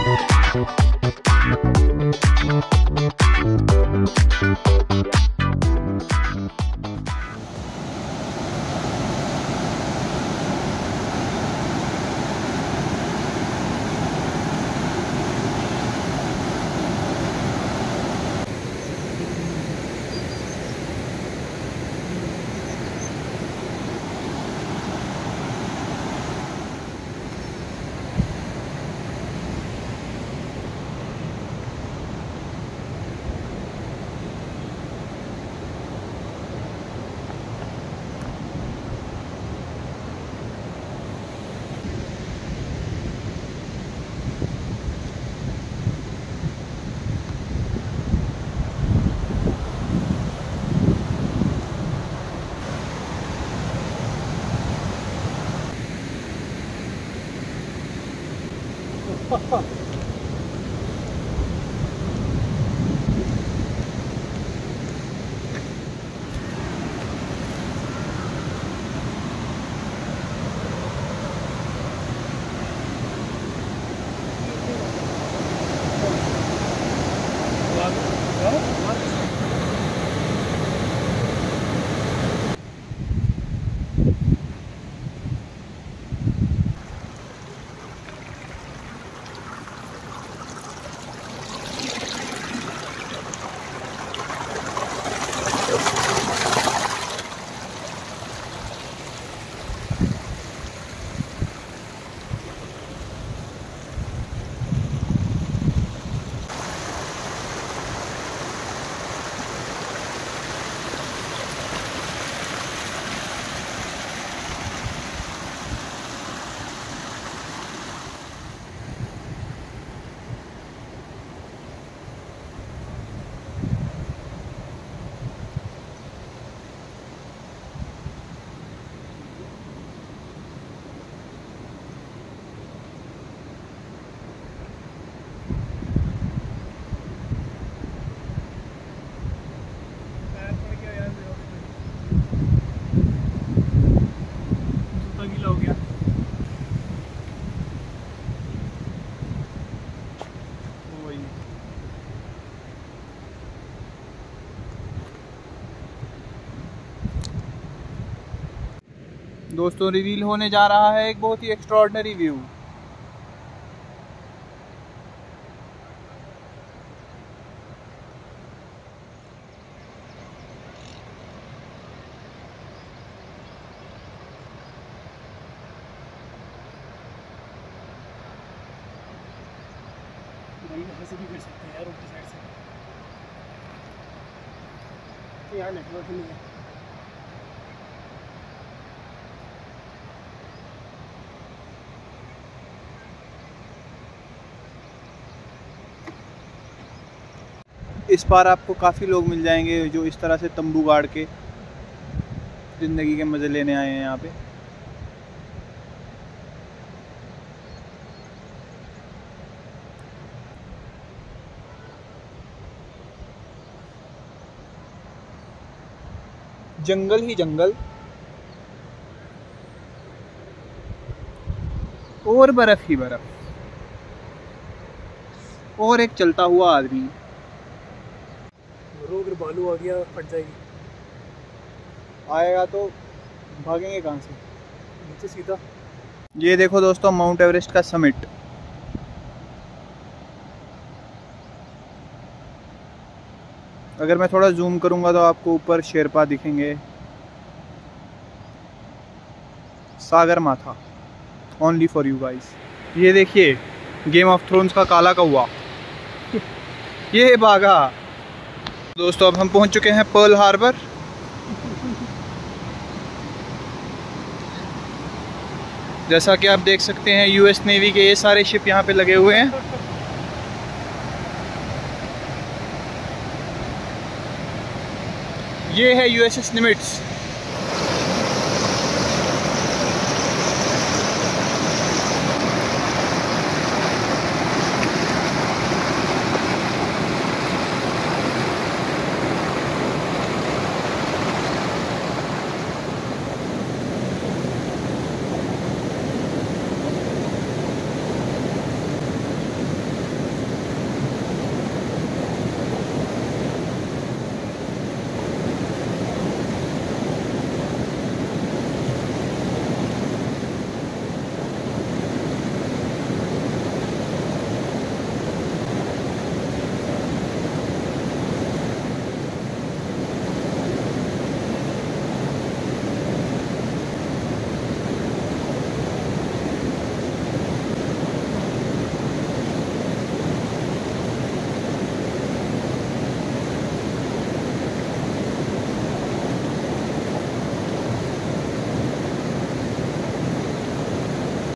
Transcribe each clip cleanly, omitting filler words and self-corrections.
दोस्तों रिवील होने जा रहा है एक बहुत ही एक्स्ट्राऑर्डिनरी व्यू। ऐसे भी कर सकते हैं यार ऊपर साइड से, यार नेटवर्क नहीं है। इस बार आपको काफ़ी लोग मिल जाएंगे जो इस तरह से तंबू गाड़ के ज़िंदगी के मज़े लेने आए हैं यहाँ पे। जंगल ही जंगल और बर्फ ही बर्फ और एक चलता हुआ आदमी। अगर बालू आ गया फट जाएगी। आएगा तो भागेंगे कहाँ से? नीचे सीधा। ये देखो दोस्तों माउंट एवरेस्ट का समिट। अगर मैं थोड़ा जूम करूंगा तो आपको ऊपर शेरपा दिखेंगे। सागर माथा ओनली फॉर यू गाइस। ये देखिए गेम ऑफ थ्रोन्स का काला कौवा ये भागा। दोस्तों अब हम पहुंच चुके हैं पर्ल हार्बर। जैसा कि आप देख सकते हैं यूएस नेवी के ये सारे शिप यहाँ पे लगे हुए हैं। ये है यूएसएस निमिट्स।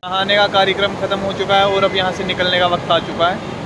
नहाने का कार्यक्रम ख़त्म हो चुका है और अब यहाँ से निकलने का वक्त आ चुका है।